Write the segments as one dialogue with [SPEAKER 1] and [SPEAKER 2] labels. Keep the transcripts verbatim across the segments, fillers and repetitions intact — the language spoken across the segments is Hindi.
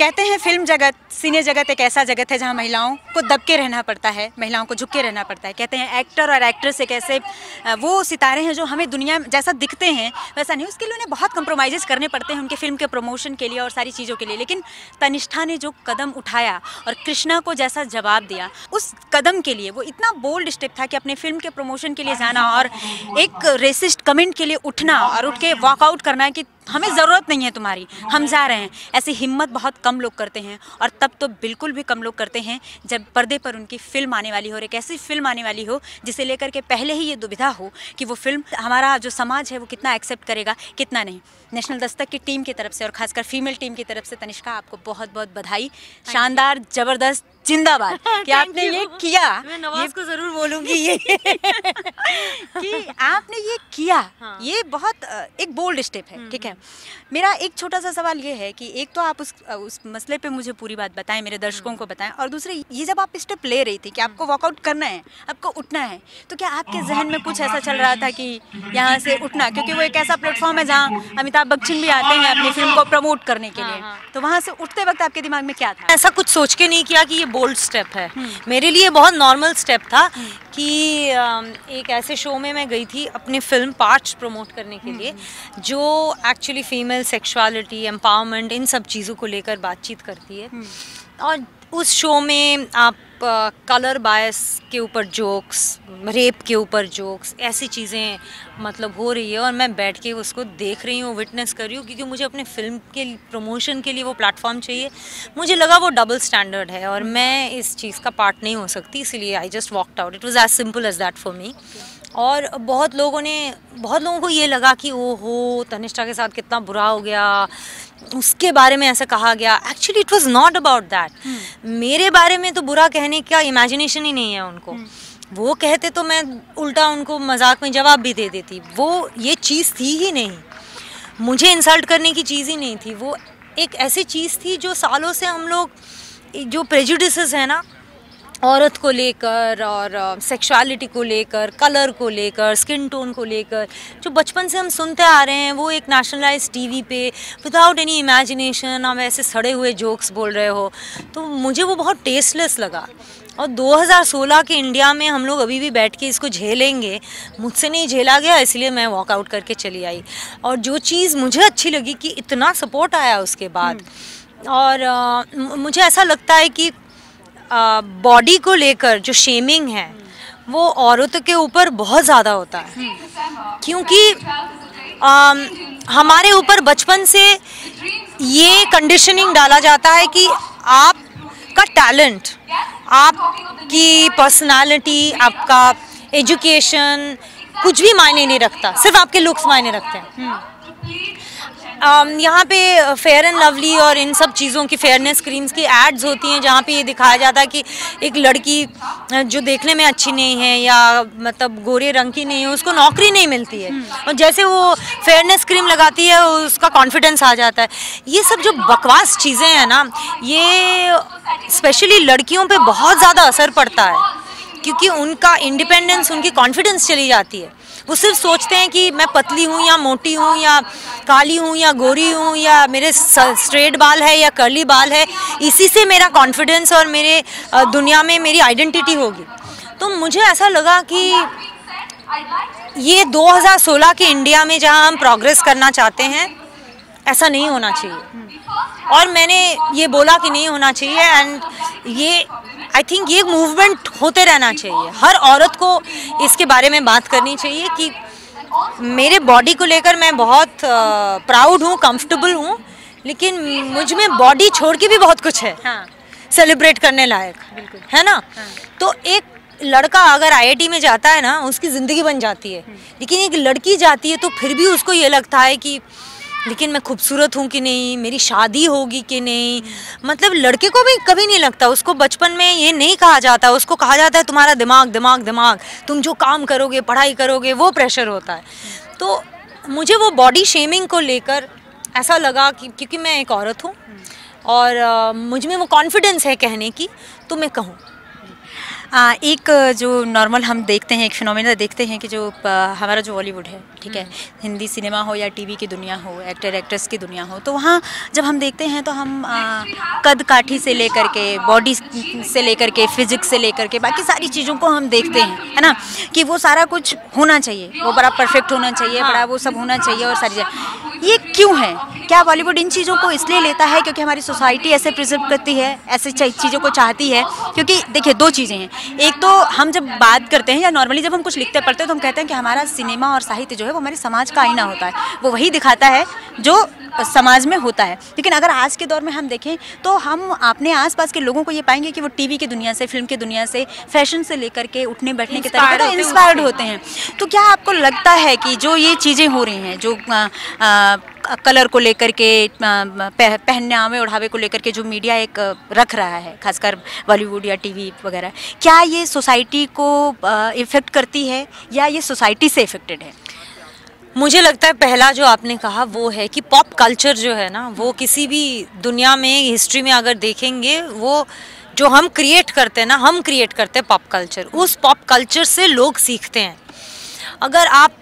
[SPEAKER 1] कहते हैं फिल्म जगत, सिने जगत एक ऐसा जगत है जहां महिलाओं को दब के रहना पड़ता है, महिलाओं को झुक के रहना पड़ता है। कहते हैं एक्टर और एक्ट्रेस एक ऐसे वो सितारे हैं जो हमें दुनिया में जैसा दिखते हैं वैसा नहीं, उसके लिए उन्हें बहुत कंप्रोमाइज़ करने पड़ते हैं उनके फिल्म के प्रमोशन के लिए और सारी चीज़ों के लिए। लेकिन तनिष्ठा ने जो कदम उठाया और कृष्णा को जैसा जवाब दिया, उस कदम के लिए वो इतना बोल्ड स्टेप था कि अपने फिल्म के प्रमोशन के लिए जाना और एक रेसिस्ट कमेंट के लिए उठना और उठ के वॉकआउट करना है कि हमें ज़रूरत नहीं है तुम्हारी, हम जा रहे हैं। ऐसी हिम्मत बहुत कम लोग करते हैं और तब तो बिल्कुल भी कम लोग करते हैं जब पर्दे पर उनकी फ़िल्म आने वाली हो और एक ऐसी फिल्म आने वाली हो जिसे लेकर के पहले ही ये दुविधा हो कि वो फिल्म हमारा जो समाज है वो कितना एक्सेप्ट करेगा, कितना नहीं। नेशनल दस्तक की टीम की तरफ से और खासकर फीमेल टीम की तरफ से तनिष्का आपको बहुत बहुत बधाई। शानदार, ज़बरदस्त, जिंदाबाद कि आपने ये किया।
[SPEAKER 2] मैं नवाज को ज़रूर बोलूँगी ये
[SPEAKER 1] कि आपने ये किया। हाँ। ये बहुत एक बोल्ड स्टेप है, ठीक है। मेरा एक छोटा सा सवाल ये है कि एक तो आप उस उस मसले पे मुझे पूरी बात बताएं, मेरे दर्शकों को बताएं, और दूसरे ये जब आप स्टेप ले रही थी कि आपको वॉकआउट करना है, आपको उठना है, तो क्या आपके जहन में कुछ ऐसा चल रहा था कि यहाँ से उठना, क्योंकि वो एक ऐसा प्लेटफॉर्म है जहाँ अमिताभ बच्चन भी आते हैं अपनी फिल्म को प्रमोट करने के लिए, तो वहाँ से उठते वक्त आपके दिमाग में क्या था?
[SPEAKER 2] ऐसा कुछ सोच के नहीं किया कि ये बोल्ड स्टेप है, मेरे लिए बहुत नॉर्मल स्टेप था कि एक ऐसे शो में मैं गई थी अपने फिल्म पार्ट्स प्रमोट करने के लिए जो एक्चुअली फीमेल सेक्सुअलिटी, एम्पावरमेंट, इन सब चीज़ों को लेकर बातचीत करती है। और उस शो में आप कलर बायस के ऊपर जोक्स, रेप के ऊपर जोक्स, ऐसी चीज़ें मतलब हो रही है और मैं बैठ के उसको देख रही हूँ, विटनेस कर रही हूँ, क्योंकि मुझे अपने फिल्म के प्रमोशन के लिए वो प्लेटफॉर्म चाहिए। मुझे लगा वो डबल स्टैंडर्ड है और मैं इस चीज़ का पार्ट नहीं हो सकती, इसलिए I just walked out. It was as simple as that for me. और बहुत लोगों ने बहुत लोगों को ये लगा कि ओहो तनिष्ठा के साथ कितना बुरा हो गया, उसके बारे में ऐसा कहा गया। Actually it was not about that. मेरे बारे में तो बुरा कहने का इमेजिनेशन ही नहीं है उनको। वो कहते तो मैं उल्टा उनको मजाक में जवाब भी दे देती। वो ये चीज़ थी ही नहीं, मुझे इंसल्ट करने की चीज़ ही नहीं थी। वो एक ऐसी चीज़ थी जो सालों से हम लोग जो प्रेजुडिसेस है ना औरत को लेकर और सेक्सुअलिटी को लेकर, कलर को लेकर, स्किन टोन को लेकर, जो बचपन से हम सुनते आ रहे हैं, वो एक नेशनलाइज टीवी पे विदाउट एनी इमेजिनेशन आप ऐसे सड़े हुए जोक्स बोल रहे हो, तो मुझे वो बहुत टेस्टलेस लगा। और दो हज़ार सोलह के इंडिया में हम लोग अभी भी बैठ के इसको झेलेंगे, मुझसे नहीं झेला गया, इसलिए मैं वॉकआउट करके चली आई। और जो चीज़ मुझे अच्छी लगी कि इतना सपोर्ट आया उसके बाद। और आ, मुझे ऐसा लगता है कि बॉडी uh, को लेकर जो शेमिंग है वो औरतों के ऊपर बहुत ज़्यादा होता है, क्योंकि uh, हमारे ऊपर बचपन से ये कंडीशनिंग डाला जाता है कि आपका टैलेंट, आपकी पर्सनालिटी, आपका एजुकेशन कुछ भी मायने नहीं रखता, सिर्फ आपके लुक्स मायने रखते हैं। Um, यहाँ पे फेयर एंड लवली और इन सब चीज़ों की फेयरनेस क्रीम्स की एड्स होती हैं जहाँ पे ये दिखाया जाता है कि एक लड़की जो देखने में अच्छी नहीं है या मतलब गोरे रंग की नहीं है उसको नौकरी नहीं मिलती है, और जैसे वो फेयरनेस क्रीम लगाती है उसका कॉन्फिडेंस आ जाता है। ये सब जो बकवास चीज़ें हैं ना, ये स्पेशली लड़कियों पे बहुत ज़्यादा असर पड़ता है, क्योंकि उनका इंडिपेंडेंस, उनकी कॉन्फिडेंस चली जाती है। वो सिर्फ सोचते हैं कि मैं पतली हूँ या मोटी हूँ या काली हूँ या गोरी हूँ या मेरे स्ट्रेट बाल है या कर्ली बाल है, इसी से मेरा कॉन्फिडेंस और मेरे दुनिया में मेरी आइडेंटिटी होगी। तो मुझे ऐसा लगा कि ये दो हज़ार सोलह के इंडिया में जहाँ हम प्रोग्रेस करना चाहते हैं, ऐसा नहीं होना चाहिए। और मैंने ये बोला कि नहीं होना चाहिए, एंड ये आई थिंक ये मूवमेंट होते रहना चाहिए। हर औरत को इसके बारे में बात करनी चाहिए कि मेरे बॉडी को लेकर मैं बहुत प्राउड हूँ, कंफर्टेबल हूँ, लेकिन मुझ में बॉडी छोड़ के भी बहुत कुछ है हाँ। सेलिब्रेट करने लायक, है ना हाँ। तो एक लड़का अगर आई आई टी में जाता है ना, उसकी ज़िंदगी बन जाती है, लेकिन एक लड़की जाती है तो फिर भी उसको ये लगता है कि लेकिन मैं खूबसूरत हूँ कि नहीं, मेरी शादी होगी कि नहीं। मतलब लड़के को भी कभी नहीं लगता, उसको बचपन में ये नहीं कहा जाता, उसको कहा जाता है तुम्हारा दिमाग दिमाग दिमाग, तुम जो काम करोगे, पढ़ाई करोगे, वो प्रेशर होता है। तो मुझे वो बॉडी शेमिंग को लेकर ऐसा लगा कि क्योंकि मैं एक औरत हूँ और मुझ में वो कॉन्फिडेंस है कहने की, तो मैं कहूँ।
[SPEAKER 1] आ, एक जो नॉर्मल हम देखते हैं, एक फिनोमेना देखते हैं कि जो हमारा जो बॉलीवुड है, ठीक है, हिंदी सिनेमा हो या टीवी की दुनिया हो, एक्टर एक्ट्रेस की दुनिया हो, तो वहाँ जब हम देखते हैं तो हम आ, कद काठी से लेकर के, बॉडी से लेकर के, फिजिक्स से लेकर के बाकी सारी चीज़ों को हम देखते हैं, है ना, कि वो सारा कुछ होना चाहिए, वो बड़ा परफेक्ट होना चाहिए, हाँ। बड़ा वो सब होना चाहिए और सारी चीज़ें। ये क्यों है? क्या बॉलीवुड इन चीज़ों को इसलिए लेता है क्योंकि हमारी सोसाइटी ऐसे प्रिजर्व करती है, ऐसे चीज़ों को चाहती है? क्योंकि देखिए दो चीज़ें हैं, एक तो हम जब बात करते हैं या नॉर्मली जब हम कुछ लिखते पढ़ते हैं तो हम कहते हैं कि हमारा सिनेमा और साहित्य जो है वो हमारे समाज का आईना होता है, वो वही दिखाता है जो समाज में होता है। लेकिन अगर आज के दौर में हम देखें तो हम अपने आसपास के लोगों को ये पाएंगे कि वो टीवी की दुनिया से, फिल्म की दुनिया से, फैशन से लेकर के उठने बैठने के तरीके इंस्पायर्ड होते हैं। तो क्या आपको लगता है कि जो ये चीज़ें हो रही हैं, जो आ, आ, कलर को लेकर के, पहनावे ओढ़ावे को लेकर के जो मीडिया एक रख रहा है, खासकर बॉलीवुड या टीवी वगैरह, क्या ये सोसाइटी को इफ़ेक्ट करती है या ये सोसाइटी से इफ़ेक्टेड है?
[SPEAKER 2] मुझे लगता है पहला जो आपने कहा वो है कि पॉप कल्चर जो है ना, वो किसी भी दुनिया में, हिस्ट्री में अगर देखेंगे, वो जो हम क्रिएट करते हैं ना, हम क्रिएट करते हैं पॉप कल्चर, उस पॉप कल्चर से लोग सीखते हैं। अगर आप,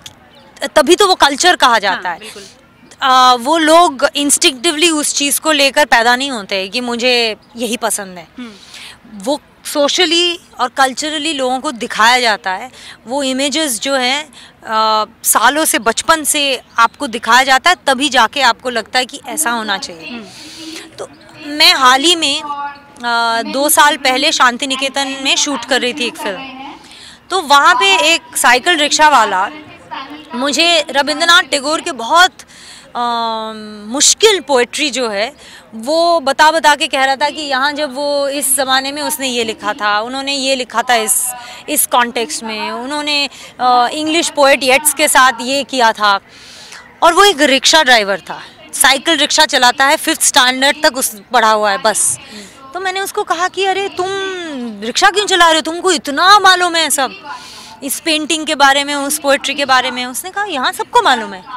[SPEAKER 2] तभी तो वो कल्चर कहा जाता हाँ, है। आ, वो लोग इंस्टिंक्टिवली उस चीज़ को लेकर पैदा नहीं होते कि मुझे यही पसंद है। वो सोशली और कल्चरली लोगों को दिखाया जाता है, वो इमेजेस जो हैं सालों से, बचपन से आपको दिखाया जाता है, तभी जाके आपको लगता है कि ऐसा होना चाहिए। तो मैं हाल ही में आ, दो साल पहले शांति निकेतन में शूट कर रही थी एक फिल्म, तो वहाँ पे एक साइकिल रिक्शा वाला मुझे रविंद्रनाथ टैगोर के बहुत आ, मुश्किल पोएट्री जो है वो बता बता के कह रहा था कि यहाँ जब वो इस ज़माने में उसने ये लिखा था, उन्होंने ये लिखा था इस इस कॉन्टेक्स्ट में, उन्होंने इंग्लिश पोएट येट्स के साथ ये किया था। और वो एक रिक्शा ड्राइवर था, साइकिल रिक्शा चलाता है, फिफ्थ स्टैंडर्ड तक उस पढ़ा हुआ है बस। तो मैंने उसको कहा कि अरे तुम रिक्शा क्यों चला रहे हो, तुमको इतना मालूम है सब इस पेंटिंग के बारे में, उस पोएट्री के बारे में। उसने कहा यहाँ सबको मालूम है,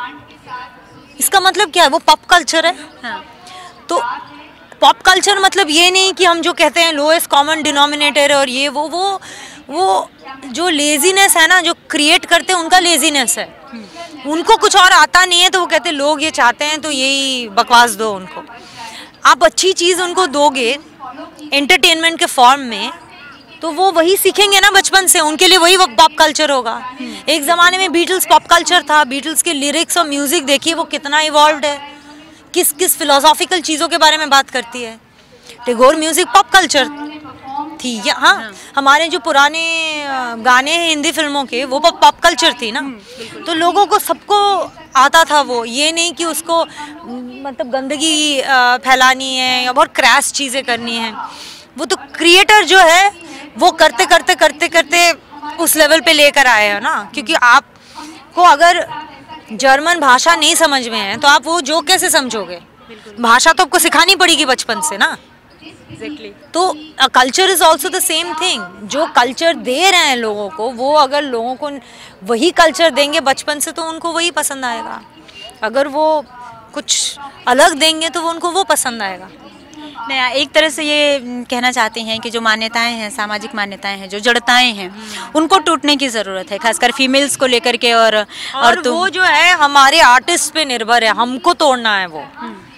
[SPEAKER 2] इसका मतलब क्या है, वो पॉप कल्चर है। हाँ। तो पॉप कल्चर मतलब ये नहीं कि हम जो कहते हैं लोएस्ट कॉमन डिनोमिनेटर और ये वो वो वो जो लेजीनेस है ना, जो क्रिएट करते हैं उनका लेजीनेस है, उनको कुछ और आता नहीं है, तो वो कहते हैं लोग ये चाहते हैं तो यही बकवास दो उनको। आप अच्छी चीज़ उनको दोगे एंटरटेनमेंट के फॉर्म में, तो वो वही सीखेंगे ना बचपन से, उनके लिए वही पॉप कल्चर होगा। एक ज़माने में बीटल्स पॉप कल्चर था, बीटल्स के लिरिक्स और म्यूज़िक देखिए वो कितना इवॉल्व्ड है, किस किस फिलोसॉफिकल चीज़ों के बारे में बात करती है। टैगोर म्यूज़िक पॉप कल्चर थी या हाँ, हाँ। हमारे जो पुराने गाने हैं हिंदी फिल्मों के, वो पॉप कल्चर थी ना। तो लोगों को सबको आता था वो, ये नहीं कि उसको मतलब गंदगी फैलानी है या बहुत क्रैश चीज़ें करनी है। वो तो क्रिएटर जो है वो करते करते करते करते उस लेवल पे लेकर आए हैं ना। क्योंकि आपको अगर जर्मन भाषा नहीं समझ में है तो आप वो जो कैसे समझोगे, भाषा तो आपको सिखानी पड़ेगी बचपन से ना। Exactly. तो culture is also the same thing, जो कल्चर दे रहे हैं लोगों को, वो अगर लोगों को वही कल्चर देंगे बचपन से तो उनको वही पसंद आएगा। अगर वो कुछ अलग देंगे तो वो उनको वो पसंद आएगा।
[SPEAKER 1] नहीं, एक तरह से ये कहना चाहते हैं कि जो मान्यताएं हैं, सामाजिक मान्यताएं हैं, जो जड़ताएं हैं, उनको टूटने की ज़रूरत है, खासकर फीमेल्स को लेकर के। और और,
[SPEAKER 2] और वो जो है हमारे आर्टिस्ट पे निर्भर है, हमको तोड़ना है वो।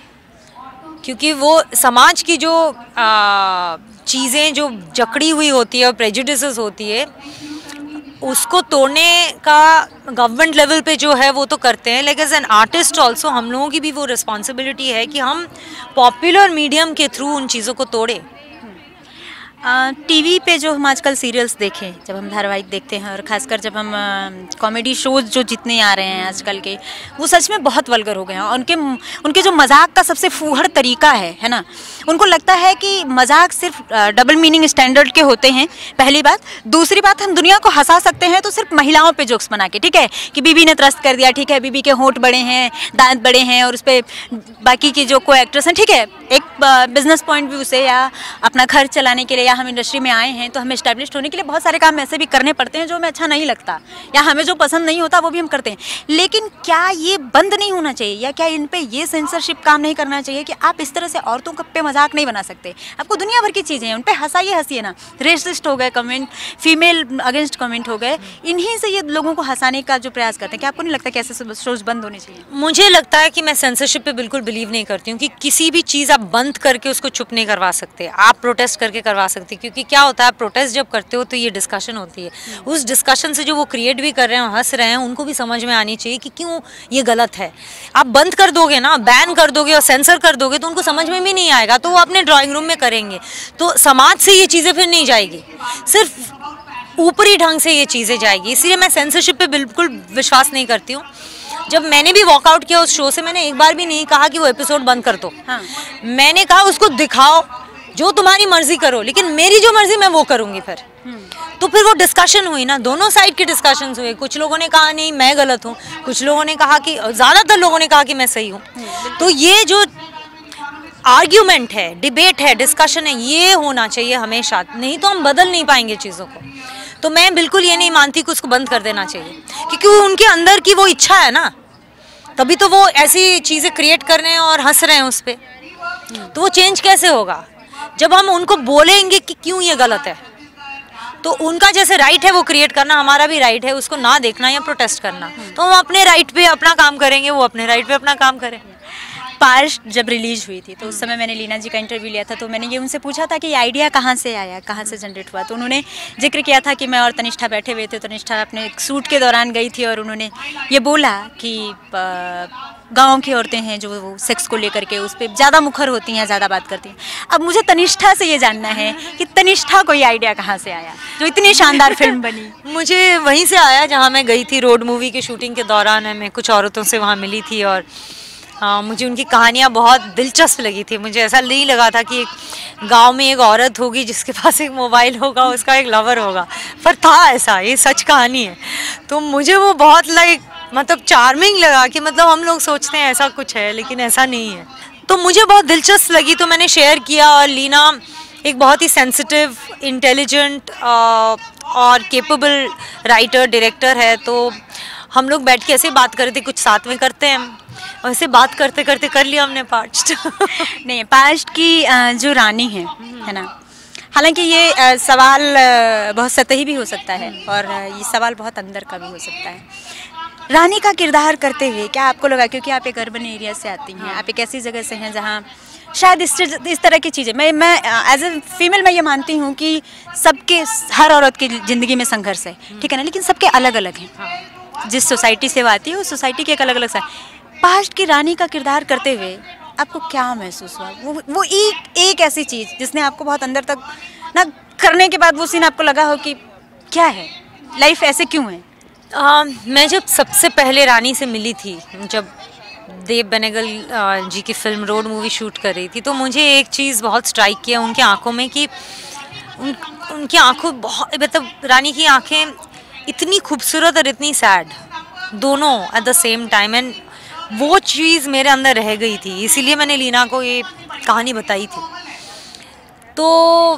[SPEAKER 2] क्योंकि वो समाज की जो चीज़ें जो जकड़ी हुई होती है और प्रेजुडिसेस होती है, उसको तोड़ने का गवर्नमेंट लेवल पे जो है वो तो करते हैं, लेकिन एज एन आर्टिस्ट ऑल्सो हम लोगों की भी वो रिस्पॉन्सिबिलिटी है कि हम पॉपुलर मीडियम के थ्रू उन चीज़ों को तोड़ें।
[SPEAKER 1] टीवी पे जो हम आजकल सीरियल्स देखें, जब हम धारावाहिक देखते हैं और ख़ासकर जब हम कॉमेडी शोज़ जो जितने आ रहे हैं आजकल के, वो सच में बहुत वल्गर हो गए हैं। उनके उनके जो मजाक का सबसे फूहड़ तरीका है है ना, उनको लगता है कि मजाक सिर्फ डबल मीनिंग स्टैंडर्ड के होते हैं, पहली बात। दूसरी बात, हम दुनिया को हंसा सकते हैं तो सिर्फ महिलाओं पे जोक्स बना के, ठीक है, कि बीबी ने त्रस्त कर दिया, ठीक है, बीबी के होंठ बड़े हैं, दांत बड़े हैं, और उस पर बाकी की जो को एक्ट्रेस हैं, ठीक है, एक बिजनेस पॉइंट व्यू से या अपना घर चलाने के लिए या हम इंडस्ट्री में आए हैं तो हमें एस्टैब्लिश्ड होने के लिए बहुत सारे काम ऐसे भी करने पड़ते हैं जो हमें अच्छा नहीं लगता, या हमें जो पसंद नहीं होता वो भी हम करते हैं। लेकिन क्या ये बंद नहीं होना चाहिए, या क्या इन पे ये सेंसरशिप काम नहीं करना चाहिए कि आप इस तरह से औरतों पे मजाक नहीं बना सकते? आपको दुनिया भर की चीज़ें हैं, उन पर हंसाइए हंसिए ना। रेसिस्ट हो गए कमेंट, फीमेल अगेंस्ट कमेंट हो गए, इन्हीं से ये लोगों को हंसाने का जो प्रयास करते हैं। क्या आपको नहीं लगता कि ऐसे शोज बंद होने चाहिए?
[SPEAKER 2] मुझे लगता है कि मैं सेंसरशिप पे बिल्कुल बिलीव नहीं करती हूँ कि किसी भी चीज़ आप बंद करके उसको चुप नहीं करवा सकते, आप प्रोटेस्ट करके करवा सकते। क्योंकि क्या होता है, आप प्रोटेस्ट जब करते हो तो ये डिस्कशन होती है, उस डिस्कशन से जो वो क्रिएट भी कर रहे हैं, हंस रहे हैं, उनको भी समझ में आनी चाहिए कि क्यों ये गलत है। आप बंद कर दोगे ना, बैन कर दोगे और सेंसर कर दोगे तो उनको समझ में भी नहीं आएगा, तो वो अपने ड्राइंग रूम में करेंगे, तो समाज से ये चीज़ें फिर नहीं जाएगी, सिर्फ ऊपरी ढंग से ये चीज़ें जाएगी। इसलिए मैं सेंसरशिप पे बिल्कुल विश्वास नहीं करती हूँ। जब मैंने भी वॉकआउट किया उस शो से, मैंने एक बार भी नहीं कहा कि वो एपिसोड बंद कर दो। हाँ। मैंने कहा उसको दिखाओ, जो तुम्हारी मर्जी करो, लेकिन मेरी जो मर्जी मैं वो करूँगी फिर। तो फिर वो डिस्कशन हुई ना, दोनों साइड के डिस्कशन हुए। कुछ लोगों ने कहा नहीं मैं गलत हूँ, कुछ लोगों ने कहा कि, ज़्यादातर लोगों ने कहा कि मैं सही हूँ। तो ये जो आर्ग्यूमेंट है, डिबेट है, डिस्कशन है, ये होना चाहिए हमेशा, नहीं तो हम बदल नहीं पाएंगे चीज़ों को। तो मैं बिल्कुल ये नहीं मानती कि उसको बंद कर देना चाहिए, क्योंकि उनके अंदर की वो इच्छा है ना, तभी तो वो ऐसी चीज़ें क्रिएट कर रहे हैं और हंस रहे हैं उस पर। तो वो चेंज कैसे होगा जब हम उनको बोलेंगे कि क्यों ये गलत है? तो उनका जैसे राइट है वो क्रिएट करना, हमारा भी राइट है उसको ना देखना या प्रोटेस्ट करना। तो हम अपने राइट पे अपना काम करेंगे, वो अपने राइट पे अपना काम करें।
[SPEAKER 1] पार्श जब रिलीज हुई थी तो उस समय मैंने लीना जी का इंटरव्यू लिया था, तो मैंने ये उनसे पूछा था कि ये आइडिया कहाँ से आया, कहाँ से जनरेट हुआ। तो उन्होंने जिक्र किया था कि मैं और तनिष्ठा बैठे हुए थे, तनिष्ठा अपने एक शूट के दौरान गई थी और उन्होंने ये बोला कि गांव की औरतें हैं जो वो सेक्स को लेकर के उस पर ज़्यादा मुखर होती हैं, ज़्यादा बात करती हैं। अब मुझे तनिष्ठा से ये जानना है कि तनिष्ठा को ये आइडिया कहाँ से आया जो इतनी शानदार फिल्म बनी?
[SPEAKER 2] मुझे वहीं से आया जहाँ मैं गई थी रोड मूवी के शूटिंग के दौरान। मैं कुछ औरतों से वहाँ मिली थी और हाँ, मुझे उनकी कहानियाँ बहुत दिलचस्प लगी थी। मुझे ऐसा नहीं लगा था कि एक गांव में एक औरत होगी जिसके पास एक मोबाइल होगा, उसका एक लवर होगा, पर था ऐसा, ये सच कहानी है। तो मुझे वो बहुत लाइक मतलब चार्मिंग लगा कि मतलब हम लोग सोचते हैं ऐसा कुछ है लेकिन ऐसा नहीं है। तो मुझे बहुत दिलचस्प लगी, तो मैंने शेयर किया। और लीना एक बहुत ही सेंसिटिव, इंटेलिजेंट और केपेबल राइटर डायरेक्टर है, तो हम लोग बैठ के ऐसे बात कर रहे थे, कुछ साथ में करते हैं, वैसे बात करते करते कर लिया हमने पास्ट।
[SPEAKER 1] नहीं, पास्ट की जो रानी है है ना, हालांकि ये सवाल बहुत सतही भी हो सकता है और ये सवाल बहुत अंदर का भी हो सकता है। रानी का किरदार करते हुए क्या आपको लगा, क्योंकि आप एक अर्बन एरिया से आती हैं, आप एक ऐसी जगह से हैं जहाँ शायद इस इस तरह की चीज़ें, मैं मैं एज ए फीमेल मैं ये मानती हूँ कि सबके, हर औरत की ज़िंदगी में संघर्ष है, ठीक है ना, लेकिन सबके अलग अलग हैं। जिस सोसाइटी से वो आती है उस सोसाइटी के एक अलग अलग सा। पास्ट की रानी का किरदार करते हुए आपको क्या महसूस हुआ? वो वो एक एक ऐसी चीज़ जिसने आपको बहुत अंदर तक ना करने के बाद वो सीन आपको लगा हो कि क्या है, लाइफ ऐसे क्यों है?
[SPEAKER 2] आ, मैं जब सबसे पहले रानी से मिली थी, जब देव बेनेगल जी की फिल्म रोड मूवी शूट कर रही थी, तो मुझे एक चीज़ बहुत स्ट्राइक किया उनकी आंखों में कि उन उनकी आंखों बहुत, मतलब रानी की आंखें इतनी खूबसूरत और इतनी सैड, दोनों at the same time. And वो चीज़ मेरे अंदर रह गई थी, इसीलिए मैंने लीना को ये कहानी बताई थी। तो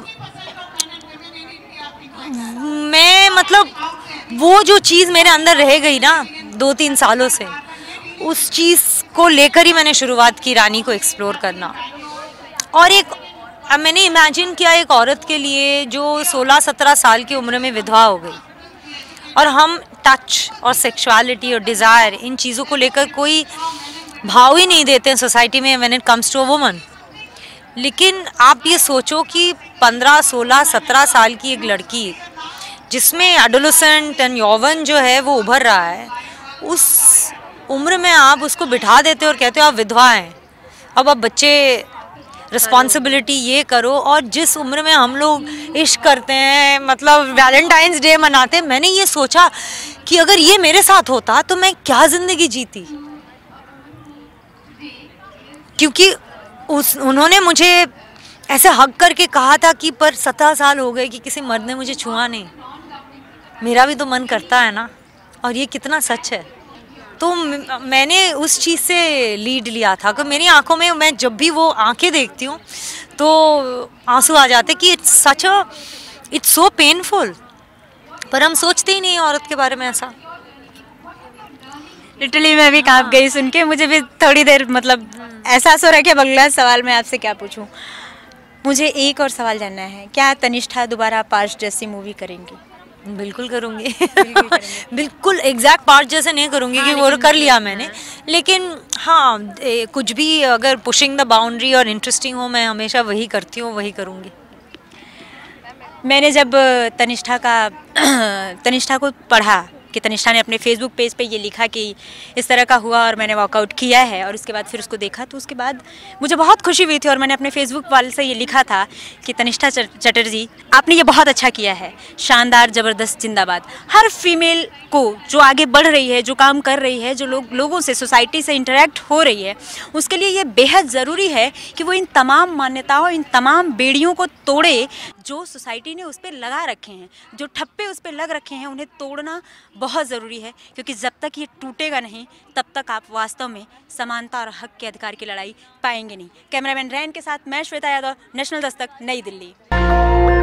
[SPEAKER 2] मैं मतलब वो जो चीज़ मेरे अंदर रह गई ना दो तीन सालों से, उस चीज़ को लेकर ही मैंने शुरुआत की रानी को एक्सप्लोर करना। और एक अब मैंने इमेजिन किया एक औरत के लिए जो सोलह सत्रह साल की उम्र में विधवा हो गई, और हम टच और सेक्सुअलिटी और डिज़ायर, इन चीज़ों को लेकर कोई भाव ही नहीं देते हैं सोसाइटी में when it comes to a woman. लेकिन आप ये सोचो कि पंद्रह सोलह सत्रह साल की एक लड़की जिसमें एडोलेसेंट एंड यौवन जो है वो उभर रहा है, उस उम्र में आप उसको बिठा देते हो और कहते हो आप विधवा हैं, अब आप बच्चे रिस्पॉन्सिबिलिटी ये करो। और जिस उम्र में हम लोग इश्क करते हैं, मतलब वैलेंटाइंस डे मनाते हैं, मैंने ये सोचा कि अगर ये मेरे साथ होता तो मैं क्या ज़िंदगी जीती। क्योंकि उस उन्होंने मुझे ऐसे हक करके कहा था कि पर सत्रह साल हो गए कि किसी मर्द ने मुझे छुआ नहीं, मेरा भी तो मन करता है ना। और ये कितना सच है। तो मैंने उस चीज़ से लीड लिया था कि मेरी आंखों में, मैं जब भी वो आंखें देखती हूँ तो आंसू आ जाते कि it's such a it's so painful, पर हम सोचते ही नहीं औरत के बारे में ऐसा।
[SPEAKER 1] लिटरली मैं भी कांप गई सुन के, मुझे भी थोड़ी देर मतलब एहसास हो रहा है कि अब अगला सवाल मैं आपसे क्या पूछूं। मुझे एक और सवाल जानना है, क्या तनिष्ठा दोबारा पार्स जैसी मूवी करेंगी?
[SPEAKER 2] बिल्कुल करूँगी। बिल्कुल एग्जैक्ट पार्ट जैसे नहीं करूँगी, कि वो कर लिया मैंने, लेकिन हाँ ए, कुछ भी अगर पुशिंग द बाउंड्री और इंटरेस्टिंग हो, मैं हमेशा वही करती हूँ, वही करूँगी।
[SPEAKER 1] मैंने जब तनिष्ठा का तनिष्ठा को पढ़ा कि तनिष्ठा ने अपने फेसबुक पेज पे ये लिखा कि इस तरह का हुआ और मैंने वॉकआउट किया है, और उसके बाद फिर उसको देखा, तो उसके बाद मुझे बहुत खुशी हुई थी और मैंने अपने फेसबुक वाले से ये लिखा था कि तनिष्ठा चटर्जी, आपने ये बहुत अच्छा किया है, शानदार, ज़बरदस्त, जिंदाबाद। हर फीमेल को जो आगे बढ़ रही है, जो काम कर रही है, जो लोग लोगों से, सोसाइटी से इंटरेक्ट हो रही है, उसके लिए ये बेहद ज़रूरी है कि वो इन तमाम मान्यताओं, इन तमाम बेड़ियों को तोड़े जो सोसाइटी ने उस पर लगा रखे हैं, जो ठप्पे उस पर लग रखे हैं, उन्हें तोड़ना बहुत ज़रूरी है, क्योंकि जब तक ये टूटेगा नहीं तब तक आप वास्तव में समानता और हक के अधिकार की लड़ाई पाएंगे नहीं। कैमरामैन रैन के साथ मैं श्वेता यादव, नेशनल दस्तक, नई दिल्ली।